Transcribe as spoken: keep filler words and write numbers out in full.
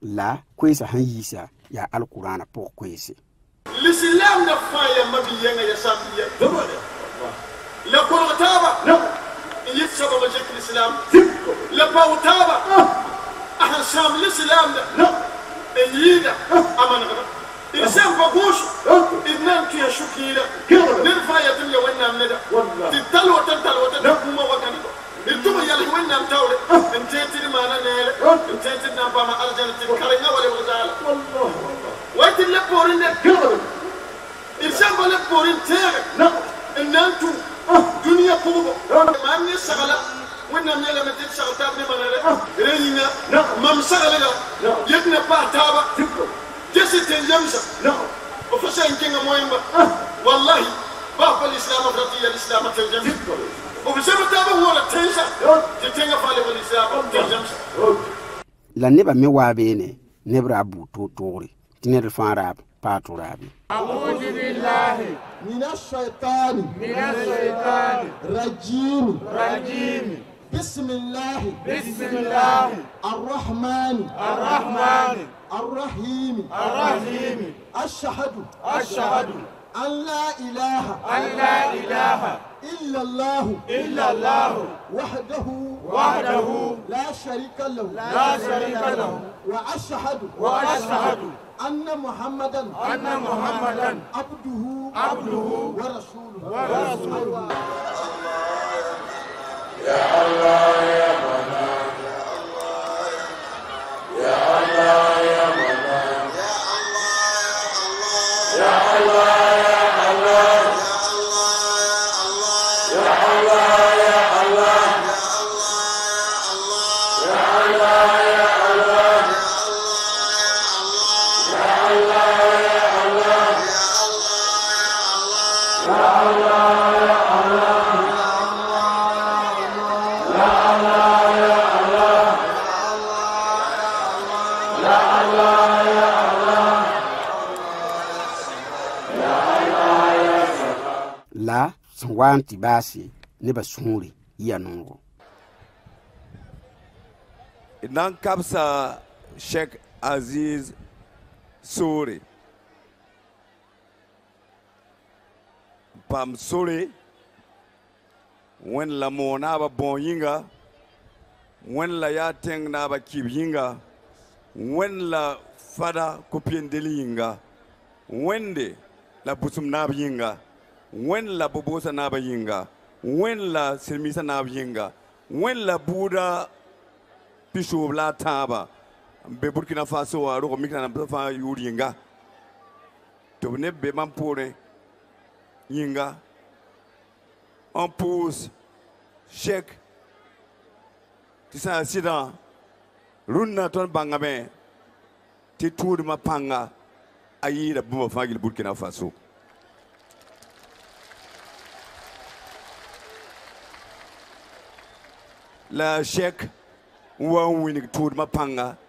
la kwesa han yisa ya alqur'ana pour kwese l'islam na faya mabiyenga ya sambiya la qur'ataba no yitsaba ma jek l'islam la pautaba ah sam l'islam no yida amana الإنسان بقوش إدمان كيا شكيرة نرفع يدل وين نمدا تتل وتنتل وتنقوم وكاني الدم يلي وين نم تاولي إن تيتي ما أنا نيل إن تيتي نبى ما أرجع تكلمنا ولا وزال والله وقت اللي بورين الإنسان بله بورين تير إن أنتو دنيا كوبا ما من الشغلة وين نم يلا متى الشغلة تابني ما نرى رينا ما مسغلة يبنى باتابا جسد الجمسة لا وفسان كنا مهمة والله باب الإسلام فرطية الإسلام الجمسة وفسان تابع هو التنسى تتنقى فالي الإسلام الجمسة la neba me wabene nebra bu to tori tinere farab patu rabi a'udhu billahi minash shaitani minash shaitani rajim rajim بسم الله بسم الله الرحمن الرحمن الرحيم الرحيم أشهد أشهد أن لا إله أن لا إله إلا الله إلا الله وحده وحده لا شريك له لا شريك له وأشهد وأشهد أن محمدا أن محمدا عبده عبده ورسوله ورسوله يا الله يا منان يا الله يا منان يا الله يا الله يا الله يا الله يا الله يا الله يا الله يا الله يا الله يا الله la swanti basi ne basuri ya nungo idan kapsa Sheikh Aziz Suri pam Suri wen la mona ba bon yinga wen la ya teng na ba kib yinga wen la fada kopien deli yinga wende la busum na yinga wen la bobosa na ba yinga wen la silmisa na yinga wen la buda pisho la taba be Burkina Faso wa ro mikna na fa yuri yinga to ne be man pore yinga on pousse Cheikh tisa sida runna ton bangabe ti tour ma panga ayira buma fagil Burkina Faso la Cheikh wa wini tour ma panga